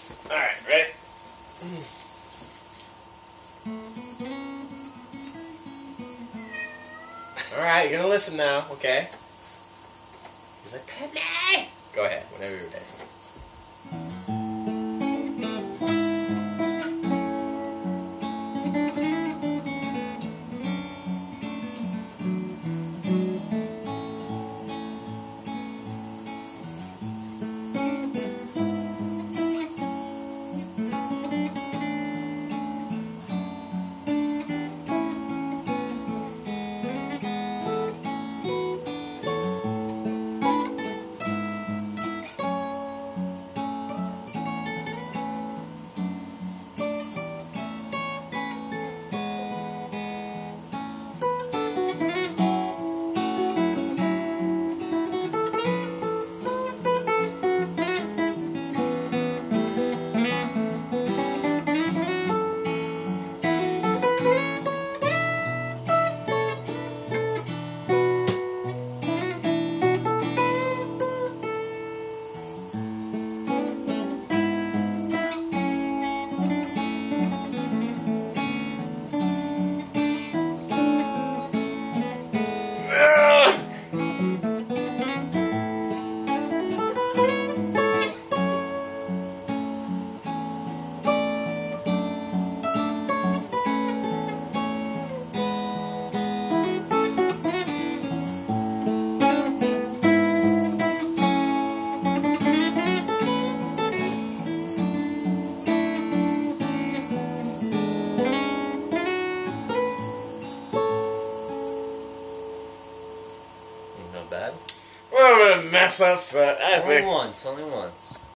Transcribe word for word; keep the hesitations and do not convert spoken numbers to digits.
Alright, ready? Alright, you're gonna listen now, okay? He's like, Penny! Go ahead, whenever you're ready. Not bad. What a mess ups that I Only think. once, only once.